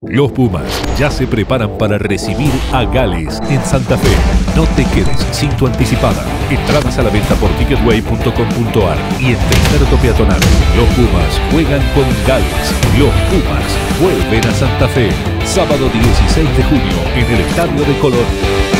Los Pumas ya se preparan para recibir a Gales en Santa Fe. No te quedes sin tu anticipada. Entradas a la venta por ticketway.com.ar y en Desierto Peatonal. Los Pumas juegan con Gales. Los Pumas vuelven a Santa Fe. Sábado 16 de junio en el Estadio de Colón.